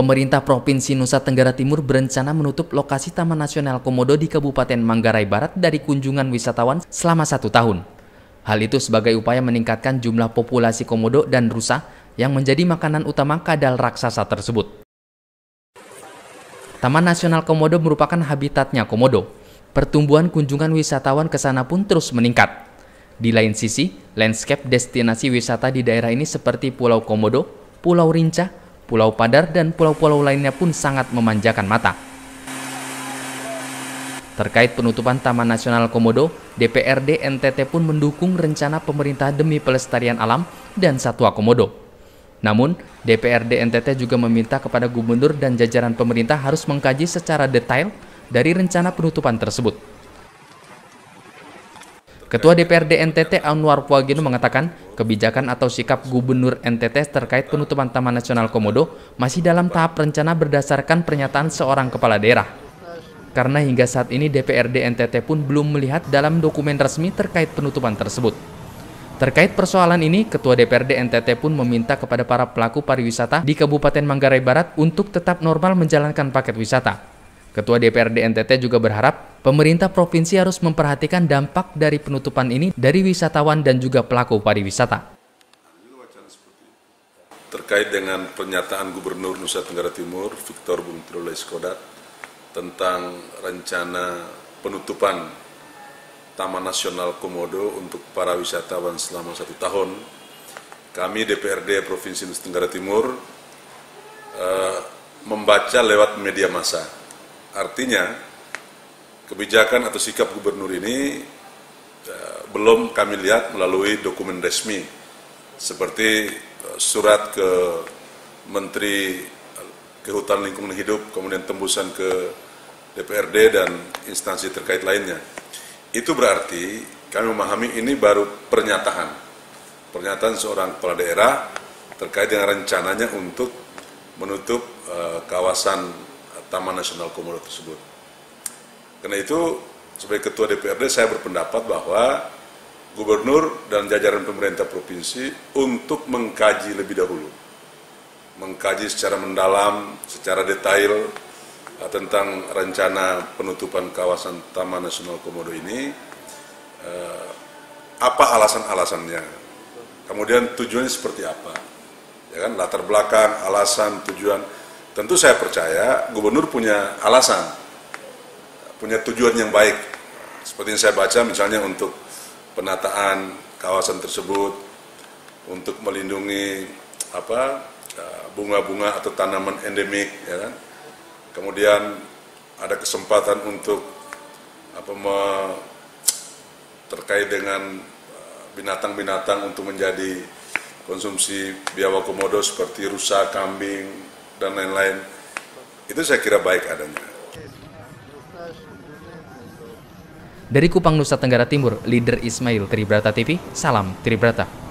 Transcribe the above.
Pemerintah Provinsi Nusa Tenggara Timur berencana menutup lokasi Taman Nasional Komodo di Kabupaten Manggarai Barat dari kunjungan wisatawan selama 1 tahun. Hal itu sebagai upaya meningkatkan jumlah populasi komodo dan rusa yang menjadi makanan utama kadal raksasa tersebut. Taman Nasional Komodo merupakan habitatnya komodo. Pertumbuhan kunjungan wisatawan ke sana pun terus meningkat. Di lain sisi, landscape destinasi wisata di daerah ini seperti Pulau Komodo, Pulau Rinca, Pulau Padar, dan pulau-pulau lainnya pun sangat memanjakan mata. Terkait penutupan Taman Nasional Komodo, DPRD NTT pun mendukung rencana pemerintah demi pelestarian alam dan satwa komodo. Namun, DPRD NTT juga meminta kepada gubernur dan jajaran pemerintah harus mengkaji secara detail dari rencana penutupan tersebut. Ketua DPRD NTT Anwar Puagino mengatakan, kebijakan atau sikap Gubernur NTT terkait penutupan Taman Nasional Komodo masih dalam tahap rencana berdasarkan pernyataan seorang kepala daerah. Karena hingga saat ini DPRD NTT pun belum melihat dalam dokumen resmi terkait penutupan tersebut. Terkait persoalan ini, Ketua DPRD NTT pun meminta kepada para pelaku pariwisata di Kabupaten Manggarai Barat untuk tetap normal menjalankan paket wisata. Ketua DPRD NTT juga berharap pemerintah provinsi harus memperhatikan dampak dari penutupan ini dari wisatawan dan juga pelaku pariwisata. Terkait dengan pernyataan Gubernur Nusa Tenggara Timur, Victor Bungtilo Laiskodat, tentang rencana penutupan Taman Nasional Komodo untuk para wisatawan selama 1 tahun, kami DPRD Provinsi Nusa Tenggara Timur membaca lewat media massa. Artinya, kebijakan atau sikap gubernur ini belum kami lihat melalui dokumen resmi, seperti surat ke Menteri Kehutanan Lingkungan Hidup, kemudian tembusan ke DPRD dan instansi terkait lainnya. Itu berarti kami memahami ini baru pernyataan seorang kepala daerah terkait dengan rencananya untuk menutup kawasan Taman Nasional Komodo tersebut. Karena itu, sebagai Ketua DPRD, saya berpendapat bahwa Gubernur dan jajaran pemerintah provinsi untuk mengkaji lebih dahulu, mengkaji secara mendalam, secara detail tentang rencana penutupan kawasan Taman Nasional Komodo ini, apa alasan-alasannya, kemudian tujuannya seperti apa, ya kan, latar belakang, alasan, tujuan. Tentu saya percaya gubernur punya alasan, punya tujuan yang baik. Seperti yang saya baca misalnya untuk penataan kawasan tersebut, untuk melindungi bunga-bunga atau tanaman endemik, ya kan. Kemudian ada kesempatan untuk terkait dengan binatang-binatang untuk menjadi konsumsi biawak komodo seperti rusa, kambing, dan lain-lain. Itu saya kira baik adanya. Dari Kupang, Nusa Tenggara Timur, Leader Ismail, Tribrata TV, salam Tribrata.